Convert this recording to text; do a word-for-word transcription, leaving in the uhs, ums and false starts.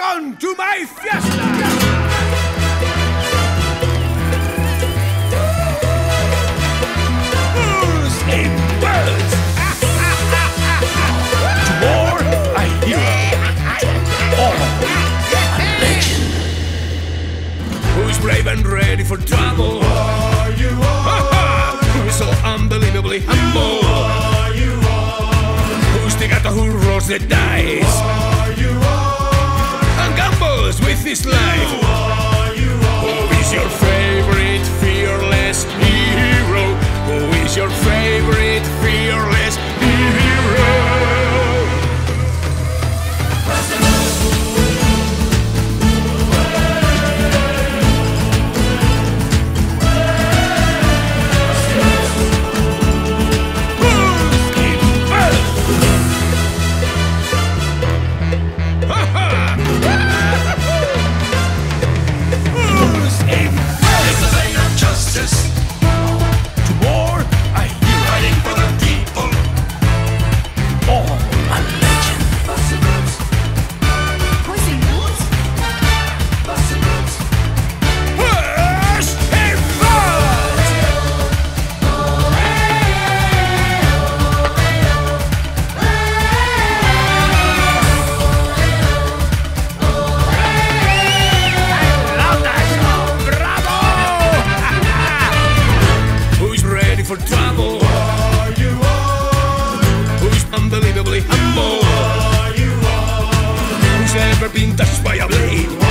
Welcome to my fiesta! Who's in birds? To war, a hero. Or a legend. Who's brave and ready for trouble? Are you on? Who's so unbelievably humble? Are you on? Who's the guy who rolls the dice? Are you on? And gambles with his life? Are you on? Who is your favorite fearless hero? Who is your favorite fearless hero? For trouble? Are you on? Who's unbelievably humble? Are you on? Who's ever been touched by a blade?